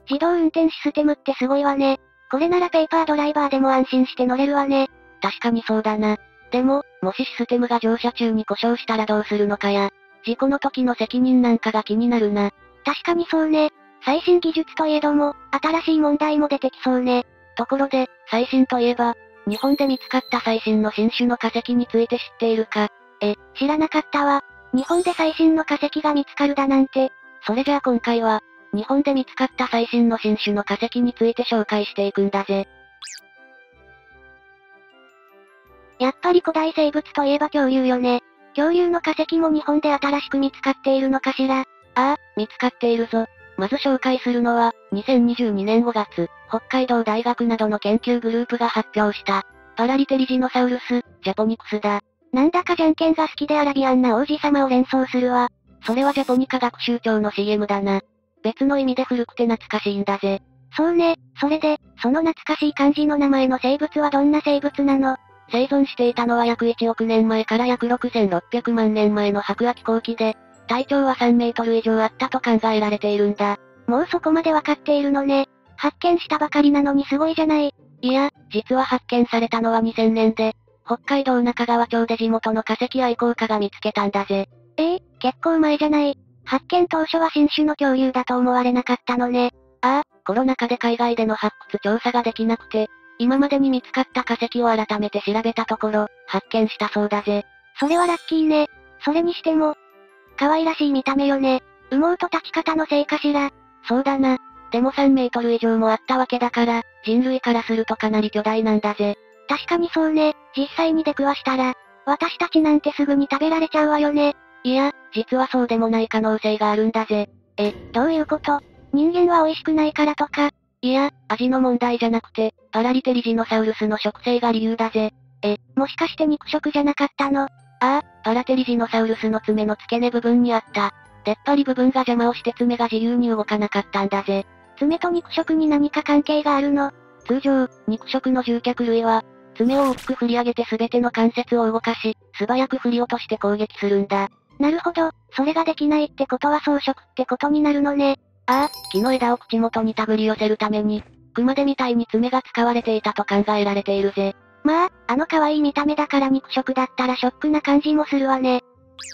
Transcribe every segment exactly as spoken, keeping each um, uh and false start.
自動運転システムってすごいわね。これならペーパードライバーでも安心して乗れるわね。 確かにそうだな。でも、もしシステムが乗車中に故障したらどうするのかや。事故の時の責任なんかが気になるな。 確かにそうね。最新技術といえども、新しい問題も出てきそうね。 ところで、最新といえば、日本で見つかった最新の新種の化石について知っているか？ え、知らなかったわ。日本で最新の化石が見つかるだなんて。 それじゃあ今回は、日本で見つかった最新の新種の化石について紹介していくんだぜ。 やっぱり古代生物といえば恐竜よね。恐竜の化石も日本で新しく見つかっているのかしら。 ああ、見つかっているぞ。まず紹介するのは、にせんにじゅうにねんごがつ、北海道大学などの研究グループが発表した、パラリテリジノサウルス、ジャポニクスだ。 なんだかじゃんけんが好きでアラビアンな王子様を連想するわ。 それはジャポニカ学習帳の シーエム だな。別の意味で古くて懐かしいんだぜ。 そうね、それで、その懐かしい漢字の名前の生物はどんな生物なの？ 生存していたのは約いちおくねんまえから約ろくせんろっぴゃくまんねんまえの白亜紀後期で、体長はさんメートル以上あったと考えられているんだ。 もうそこまでわかっているのね。発見したばかりなのにすごいじゃない。 いや、実は発見されたのはにせんねんで、北海道中川町で地元の化石愛好家が見つけたんだぜ。 ええー、結構前じゃない。発見当初は新種の恐竜だと思われなかったのね。 ああ、コロナ禍で海外での発掘調査ができなくて、今までに見つかった化石を改めて調べたところ、発見したそうだぜ。 それはラッキーね。それにしても、可愛らしい見た目よね。羽毛と立ち方のせいかしら。 そうだな。でもさんメートル以上もあったわけだから、人類からするとかなり巨大なんだぜ。 確かにそうね。実際に出くわしたら、私たちなんてすぐに食べられちゃうわよね。 いや、実はそうでもない可能性があるんだぜ。 え、どういうこと？人間は美味しくないからとか？ いや、味の問題じゃなくて、パラリテリジノサウルスの食性が理由だぜ。 え、もしかして肉食じゃなかったの？ああ、パラテリジノサウルスの爪の付け根部分にあった。出っ張り部分が邪魔をして爪が自由に動かなかったんだぜ。 爪と肉食に何か関係があるの？ 通常、肉食の獣脚類は、爪を大きく振り上げて全ての関節を動かし、素早く振り落として攻撃するんだ。 なるほど、それができないってことは草食ってことになるのね。 ああ、木の枝を口元に手繰り寄せるために、熊手みたいに爪が使われていたと考えられているぜ。 まあ、あの可愛い見た目だから肉食だったらショックな感じもするわね。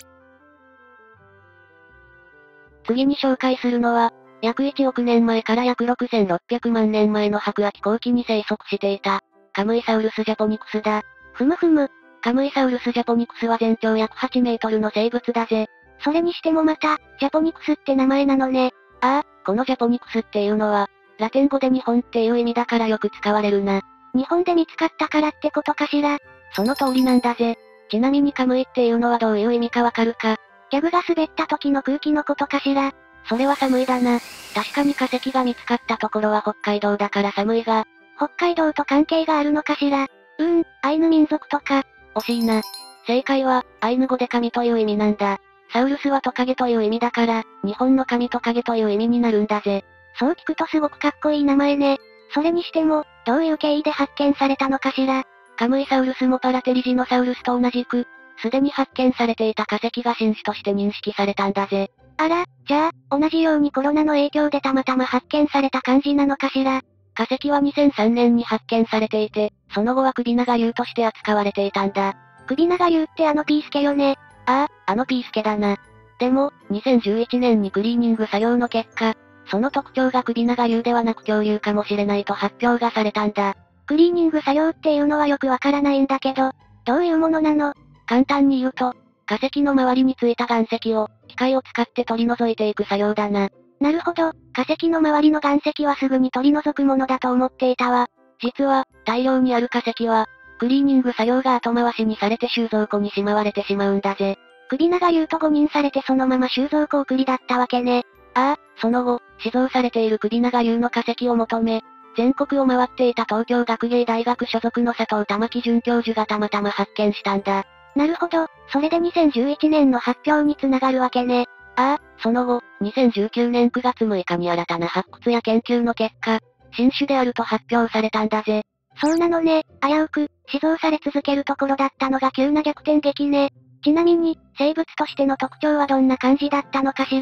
次に紹介するのは、約いちおくねんまえから約ろくせんろっぴゃくまんねんまえの白亜紀後期に生息していた、カムイサウルスジャポニクスだ。 ふむふむ。 カムイサウルスジャポニクスは全長約はちメートルの生物だぜ。 それにしてもまた、ジャポニクスって名前なのね。 ああ、このジャポニクスっていうのは、ラテン語で日本っていう意味だからよく使われるな。 日本で見つかったからってことかしら。 その通りなんだぜ。ちなみにカムイっていうのはどういう意味かわかるか？ ギャグが滑った時の空気のことかしら。 それは寒いだな。確かに化石が見つかったところは北海道だから寒いが、 北海道と関係があるのかしら。うーん、アイヌ民族とか。 惜しいな。正解は、アイヌ語で神という意味なんだ。サウルスはトカゲという意味だから、日本の神トカゲという意味になるんだぜ。 そう聞くとすごくかっこいい名前ね。それにしても、どういう経緯で発見されたのかしら。 カムイサウルスもパラテリジノサウルスと同じく、すでに発見されていた化石が新種として認識されたんだぜ。 あら、じゃあ、同じようにコロナの影響でたまたま発見された感じなのかしら。 化石はにせんさんねんに発見されていて、その後は首長竜として扱われていたんだ。 首長竜ってあのピースケよね。 ああ、あのピースケだな。でも、にせんじゅういちねんにクリーニング作業の結果、その特徴が首長竜ではなく恐竜かもしれないと発表がされたんだ。 クリーニング作業っていうのはよくわからないんだけど、どういうものなの？ 簡単に言うと、化石の周りについた岩石を、機械を使って取り除いていく作業だな。 なるほど、化石の周りの岩石はすぐに取り除くものだと思っていたわ。 実は、大量にある化石は、クリーニング作業が後回しにされて収蔵庫にしまわれてしまうんだぜ。 首長竜と誤認されてそのまま収蔵庫送りだったわけね。 ああ、その後、死蔵されている首長竜の化石を求め、全国を回っていた東京学芸大学所属の佐藤玉木准教授がたまたま発見したんだ。 なるほど、それでにせんじゅういちねんの発表につながるわけね。 ああ、その後、にせんじゅうきゅうねんくがつむいかに新たな発掘や研究の結果、新種であると発表されたんだぜ。 そうなのね、危うく、死蔵され続けるところだったのが急な逆転劇ね。ちなみに、生物としての特徴はどんな感じだったのかしら。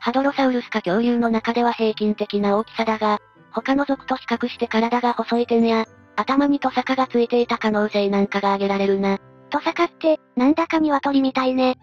ハドロサウルスか恐竜の中では平均的な大きさだが、他の属と比較して体が細い点や、頭にトサカがついていた可能性なんかが挙げられるな。 トサカって、なんだか鶏みたいね。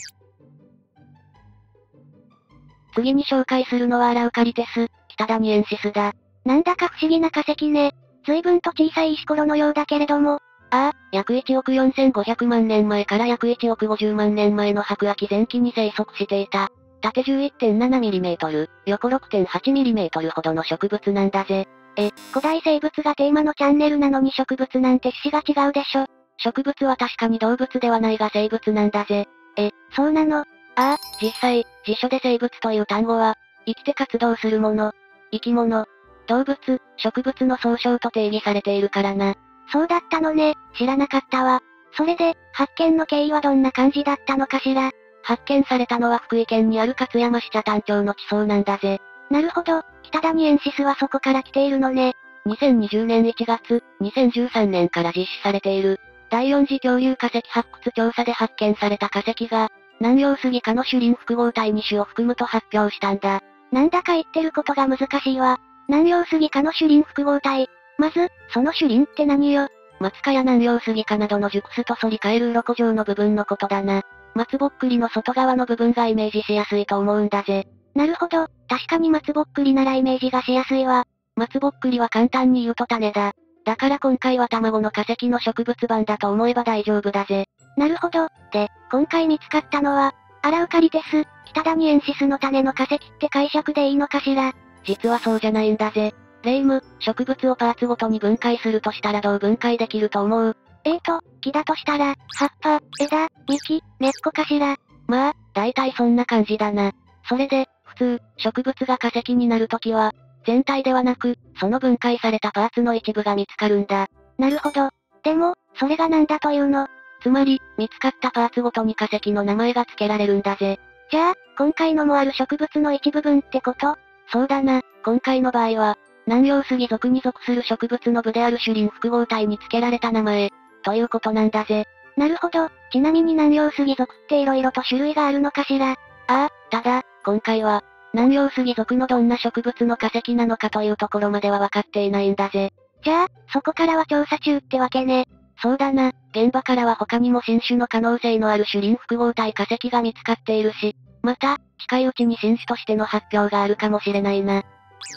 次に紹介するのはアラウカリテス、北ダニエンシスだ。 なんだか不思議な化石ね。随分と小さい石ころのようだけれども。 ああ、約いちおくよんせんごひゃくまんねんまえから約いちおくごじゅうまんねんまえの白亜紀前期に生息していた。縦 じゅういってんななミリメートル、横 ろくてんはちミリメートルほどの植物なんだぜ。 え、古代生物がテーマのチャンネルなのに植物なんて種が違うでしょ。 植物は確かに動物ではないが生物なんだぜ。 え、そうなの？ ああ、実際、辞書で生物という単語は、生きて活動するもの、生き物、動物、植物の総称と定義されているからな。 そうだったのね、知らなかったわ。それで、発見の経緯はどんな感じだったのかしら。 発見されたのは福井県にある勝山市茶谷町の地層なんだぜ。 なるほど、北ダニエンシスはそこから来ているのね。 にせんにじゅうねんいちがつ、にせんじゅうさんねんから実施されている、だいよん次恐竜化石発掘調査で発見された化石が、南洋杉科の種林複合体に種を含むと発表したんだ。 なんだか言ってることが難しいわ。南洋杉科の種林複合体。まず、その種林って何よ。 松科や南洋杉科などの熟すと反り返る鱗状の部分のことだな。松ぼっくりの外側の部分がイメージしやすいと思うんだぜ。 なるほど、確かに松ぼっくりならイメージがしやすいわ。 松ぼっくりは簡単に言うと種だ。だから今回は卵の化石の植物版だと思えば大丈夫だぜ。 なるほど。で、今回見つかったのは、アラウカリテス、北ダニエンシスの種の化石って解釈でいいのかしら。 実はそうじゃないんだぜ。レイム、植物をパーツごとに分解するとしたらどう分解できると思う？ えーと、木だとしたら、葉っぱ、枝、幹、根っこかしら。 まあ、大体そんな感じだな。それで、普通、植物が化石になるときは、全体ではなく、その分解されたパーツの一部が見つかるんだ。 なるほど。でも、それがなんだというの？ つまり、見つかったパーツごとに化石の名前が付けられるんだぜ。 じゃあ、今回のもある植物の一部分ってこと？ そうだな、今回の場合は、南洋杉属に属する植物の部である種林複合体に付けられた名前、ということなんだぜ。 なるほど、ちなみに南洋杉属って色々と種類があるのかしら。ああ、ただ、今回は、南洋杉属のどんな植物の化石なのかというところまでは分かっていないんだぜ。 じゃあ、そこからは調査中ってわけね。 そうだな、現場からは他にも新種の可能性のある種林複合体化石が見つかっているし、また、近いうちに新種としての発表があるかもしれないな。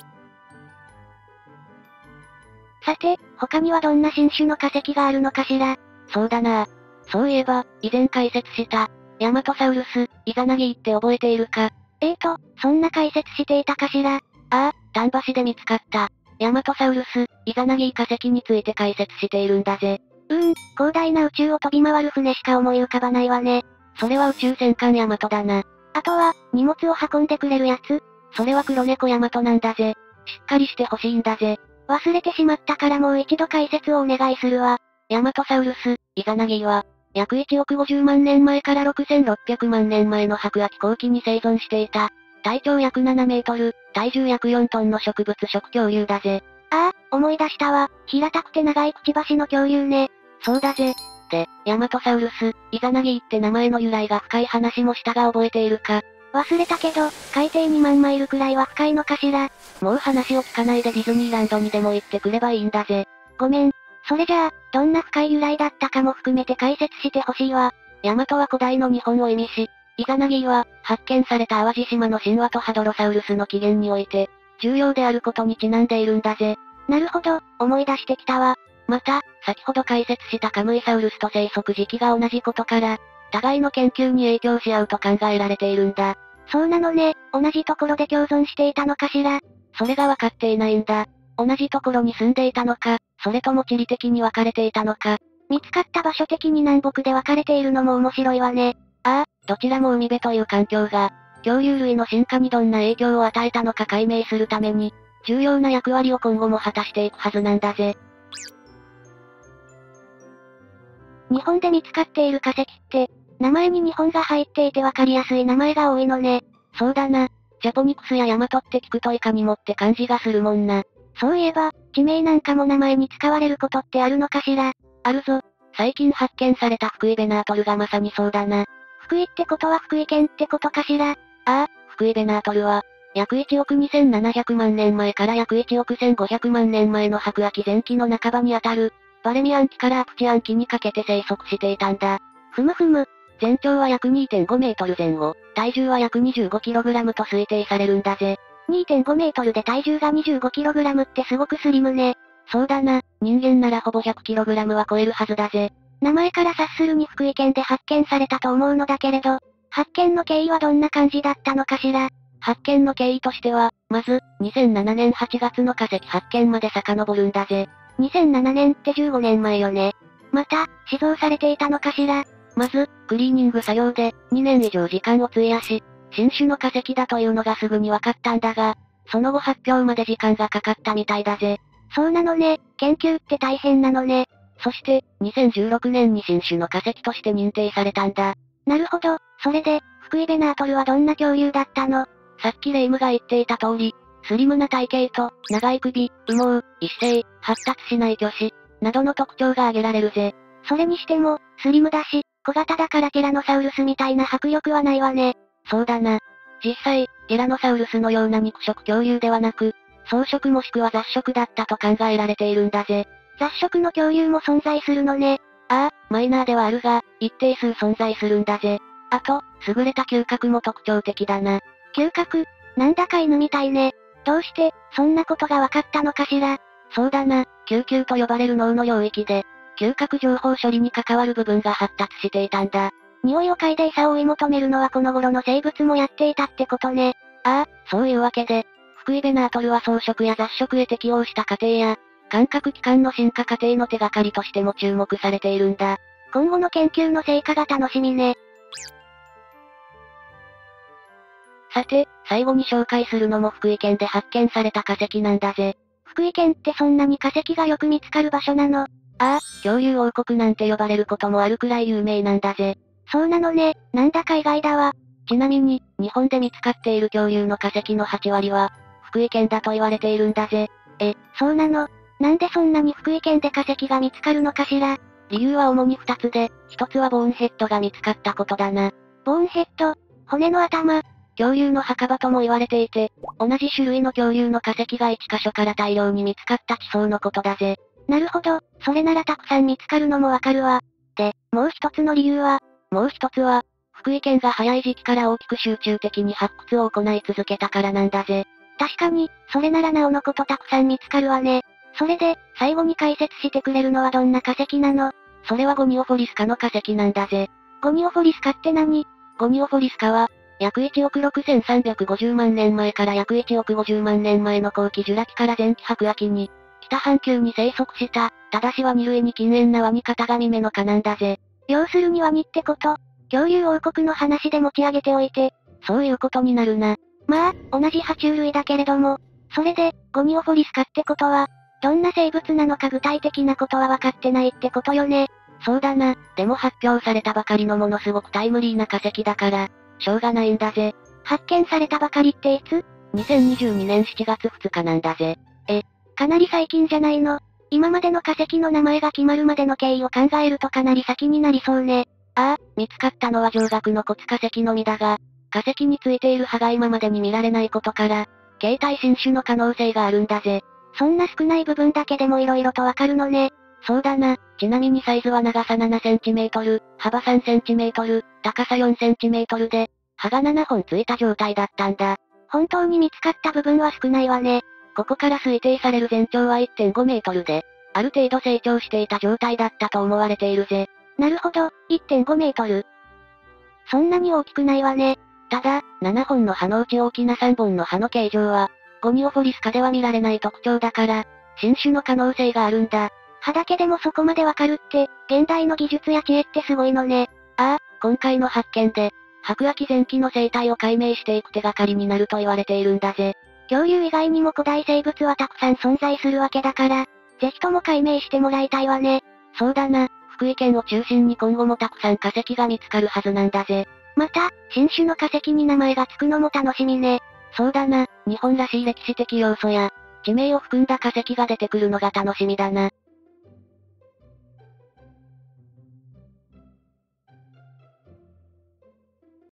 さて、他にはどんな新種の化石があるのかしら。 そうだな。そういえば、以前解説した、ヤマトサウルス、イザナギって覚えているか？ えーと、そんな解説していたかしら。ああ、丹橋で見つかった、ヤマトサウルス、イザナギ化石について解説しているんだぜ。 うーん、広大な宇宙を飛び回る船しか思い浮かばないわね。 それは宇宙戦艦ヤマトだな。 あとは、荷物を運んでくれるやつ？ それは黒猫ヤマトなんだぜ。しっかりしてほしいんだぜ。 忘れてしまったからもう一度解説をお願いするわ。 ヤマトサウルス、イザナギは、約いちおくごじゅうまんねんまえからろくせんろっぴゃくまんねんまえの白亜紀後期に生存していた、体長約ななメートル、体重約よんトンの植物食恐竜だぜ。 ああ、思い出したわ。平たくて長いくちばしの恐竜ね。 そうだぜ。で、ヤマトサウルス、イザナギって名前の由来が深い話もしたが覚えているか？ 忘れたけど、海底にまんマイルくらいは深いのかしら。 もう話を聞かないでディズニーランドにでも行ってくればいいんだぜ。 ごめん。それじゃあ、どんな深い由来だったかも含めて解説してほしいわ。 ヤマトは古代の日本を意味し、イザナギは、発見された淡路島の神話とハドロサウルスの起源において、重要であることにちなんでいるんだぜ。 なるほど、思い出してきたわ。 また、先ほど解説したカムイサウルスと生息時期が同じことから、互いの研究に影響し合うと考えられているんだ。 そうなのね、同じところで共存していたのかしら。 それがわかっていないんだ。同じところに住んでいたのか、それとも地理的に分かれていたのか。 見つかった場所的に南北で分かれているのも面白いわね。 ああ、どちらも海辺という環境が、恐竜類の進化にどんな影響を与えたのか解明するために、重要な役割を今後も果たしていくはずなんだぜ。 日本で見つかっている化石って、名前に日本が入っていて分かりやすい名前が多いのね。 そうだな。ジャポニクスやヤマトって聞くといかにもって感じがするもんな。 そういえば、地名なんかも名前に使われることってあるのかしら。 あるぞ。最近発見された福井ベナートルがまさにそうだな。 福井ってことは福井県ってことかしら。 ああ、 福井ベナートルは、約いちおくにせんななひゃくまん年前から約いちおくせんごひゃくまん年前の白亜紀前期の半ばにあたる、バレミアン期からアプチアン期にかけて生息していたんだ。 ふむふむ。 全長は約 にてんごメートル前後、体重は約 にじゅうごキログラム と推定されるんだぜ。 にてんごメートルで体重が にじゅうごキログラム ってすごくスリムね。 そうだな、人間ならほぼ ひゃくキログラム は超えるはずだぜ。 名前から察するに福井県で発見されたと思うのだけれど、発見の経緯はどんな感じだったのかしら。 発見の経緯としては、まず、にせんななねんはちがつの化石発見まで遡るんだぜ。 にせんななねんってじゅうごねんまえよね。また、死蔵されていたのかしら。 まず、クリーニング作業で、にねん以上時間を費やし、新種の化石だというのがすぐに分かったんだが、その後発表まで時間がかかったみたいだぜ。 そうなのね、研究って大変なのね。 そして、にせんじゅうろくねんに新種の化石として認定されたんだ。 なるほど、それで、福井ベナートルはどんな恐竜だったの？ さっきレイムが言っていた通り、スリムな体型と、長い首、羽毛、一斉、発達しない巨歯、などの特徴が挙げられるぜ。 それにしても、スリムだし、小型だからティラノサウルスみたいな迫力はないわね。 そうだな。実際、ティラノサウルスのような肉食恐竜ではなく、草食もしくは雑食だったと考えられているんだぜ。 雑食の恐竜も存在するのね。 ああ、マイナーではあるが、一定数存在するんだぜ。あと、優れた嗅覚も特徴的だな。 嗅覚？なんだか犬みたいね。どうして、そんなことが分かったのかしら。 そうだな、嗅球と呼ばれる脳の領域で、嗅覚情報処理に関わる部分が発達していたんだ。 匂いを嗅いで餌を追い求めるのはこの頃の生物もやっていたってことね。 ああ、そういうわけで、福井ベナートルは草食や雑食へ適応した過程や、感覚器官の進化過程の手がかりとしても注目されているんだ。 今後の研究の成果が楽しみね。 さて、最後に紹介するのも福井県で発見された化石なんだぜ。 福井県ってそんなに化石がよく見つかる場所なの？ ああ、恐竜王国なんて呼ばれることもあるくらい有名なんだぜ。 そうなのね、なんだか意外だわ。 ちなみに、日本で見つかっている恐竜の化石のはちわりは、福井県だと言われているんだぜ。 え、そうなの？なんでそんなに福井県で化石が見つかるのかしら？ 理由は主にふたつで、ひとつはボーンヘッドが見つかったことだな。 ボーンヘッド？骨の頭？ 恐竜の墓場とも言われていて、同じ種類の恐竜の化石がいっかしょから大量に見つかった地層のことだぜ。 なるほど、それならたくさん見つかるのもわかるわ。で、もう一つの理由は？ もう一つは、福井県が早い時期から大きく集中的に発掘を行い続けたからなんだぜ。 確かに、それならなおのことたくさん見つかるわね。それで、最後に解説してくれるのはどんな化石なの？ それはゴニオフォリスカの化石なんだぜ。 ゴニオフォリスカって何？ ゴニオフォリスカは、約いちおくろくせんさんびゃくごじゅうまん年前から約いちおくごじゅうまん年前の後期ジュラ紀から前期白亜紀に、北半球に生息した、ただしワニ類に近縁なワニ型紙目の蚊なんだぜ。 要するにワニってこと？恐竜王国の話で持ち上げておいて。 そういうことになるな。 まあ、同じ爬虫類だけれども。それで、ゴニオフォリスカってことは、どんな生物なのか具体的なことは分かってないってことよね。 そうだな。でも発表されたばかりのものすごくタイムリーな化石だから、しょうがないんだぜ。 発見されたばかりっていつ？ にせんにじゅうにねんしちがつふつかなんだぜ。 え、かなり最近じゃないの？今までの化石の名前が決まるまでの経緯を考えるとかなり先になりそうね。 ああ、見つかったのは上顎の骨化石のみだが、化石についている歯が今までに見られないことから、形態新種の可能性があるんだぜ。 そんな少ない部分だけでも色々とわかるのね。 そうだな。ちなみにサイズは長さななセンチメートル、幅さんセンチメートル、高さよんセンチメートルで、歯がななほんついた状態だったんだ。 本当に見つかった部分は少ないわね。 ここから推定される全長は いってんごメートルで、ある程度成長していた状態だったと思われているぜ。 なるほど、いってんごメートル。そんなに大きくないわね。 ただ、ななほんの歯のうち大きなさんぼんの歯の形状は、ゴニオフォリスカでは見られない特徴だから、新種の可能性があるんだ。 歯だけでもそこまでわかるって、現代の技術や知恵ってすごいのね。 ああ、今回の発見で、白亜紀前期の生態を解明していく手がかりになると言われているんだぜ。 恐竜以外にも古代生物はたくさん存在するわけだから、ぜひとも解明してもらいたいわね。 そうだな、福井県を中心に今後もたくさん化石が見つかるはずなんだぜ。 また、新種の化石に名前がつくのも楽しみね。 そうだな、日本らしい歴史的要素や、地名を含んだ化石が出てくるのが楽しみだな。